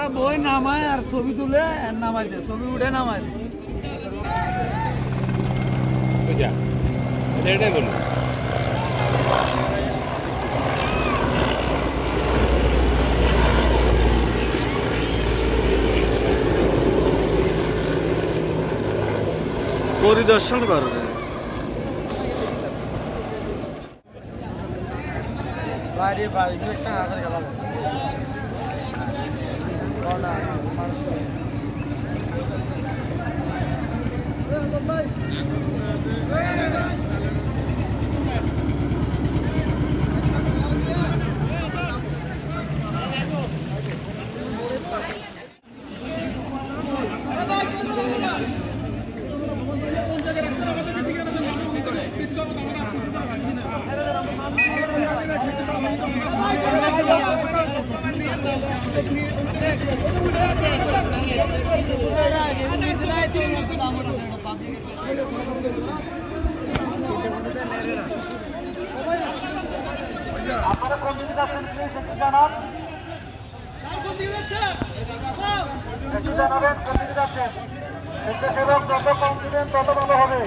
বই নামায় আর ছবি তুলে নামাই দে, ছবি উঠে নামাই দে। এটাই বলুন। পরিদর্শন করবে বাইরে বাড়ি একটা হাজার গেল আপনারা কোন দিকে যাচ্ছেন প্লিজ একটু জানান। একটু জানাবেন কোন দিকে যাচ্ছেন। স্বেচ্ছাসেবক যত কম দিবেন তত ভালো হবে।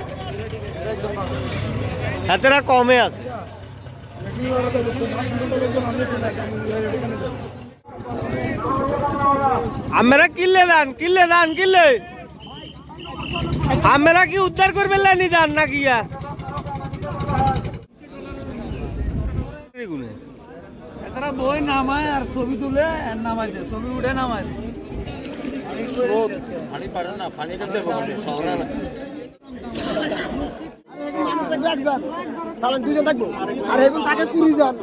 হাতেরা কমে আছে। আমরা কিনলে দান কিনলে আমরা কি উদ্ধার করবে লাইনি যান না গিয়া তারা বই নামায় আর ছবি তুলে নামাই দে, ছবি উঠে নামাই দে। পানি পারে না, পানি করতে শহরে মানুষ থাকবে একজন, সালান দুজন থাকবো আর এখন তাকে 20 জন।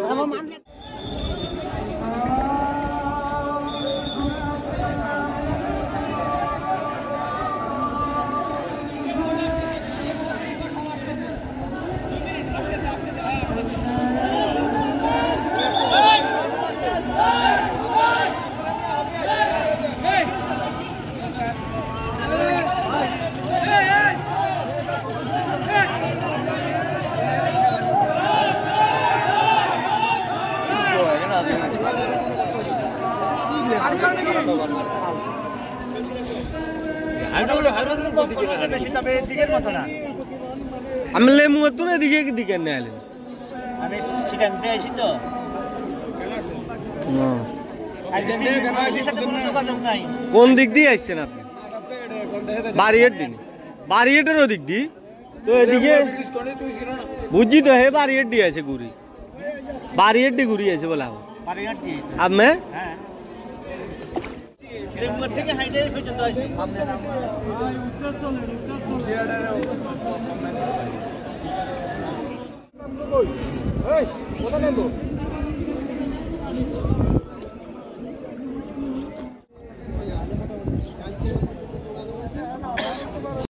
আমি লেমু তো এদিকে দিকে নেয়ালেন আমি সেখান থেকে আসি তো কোন দিক দিয়ে আসছেন আপনি? বাড়িয়েটের ওদিক দিয়ে তো এদিকে বুঝছি তো হে বাড়িয়েট দিয়ে আছে ঘুরি বাড়িয়েট দিয়ে ঘুরি আছে বলে আমি থেকে হাইটে পর্যন্ত আসি